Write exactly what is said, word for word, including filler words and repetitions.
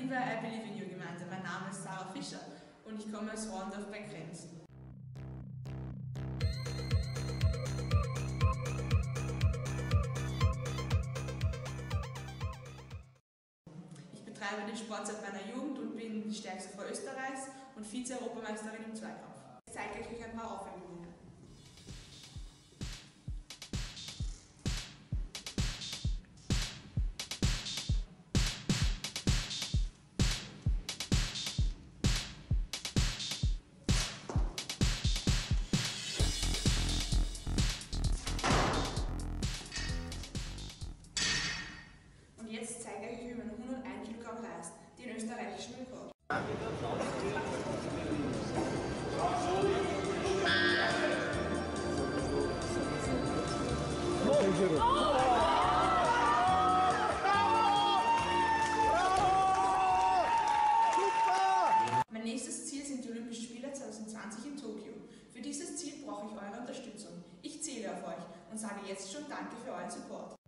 liebe I Believe in You Gemeinde, mein Name ist Sarah Fischer und ich komme aus Horndorf bei Krems. Ich betreibe den Sport seit meiner Jugend und bin die stärkste Frau Österreichs und Vize-Europameisterin im Zweikampf. Ich zeige euch ein paar Aufwärmübungen. Und jetzt zeige ich euch, wie man hunderteins Kilogramm reißt, den österreichischen Rekord. Mein nächstes Ziel sind die Olympischen Spiele zwanzig zwanzig in Tokio. Für dieses Ziel brauche ich eure Unterstützung. Ich zähle auf euch und sage jetzt schon Danke für euren Support.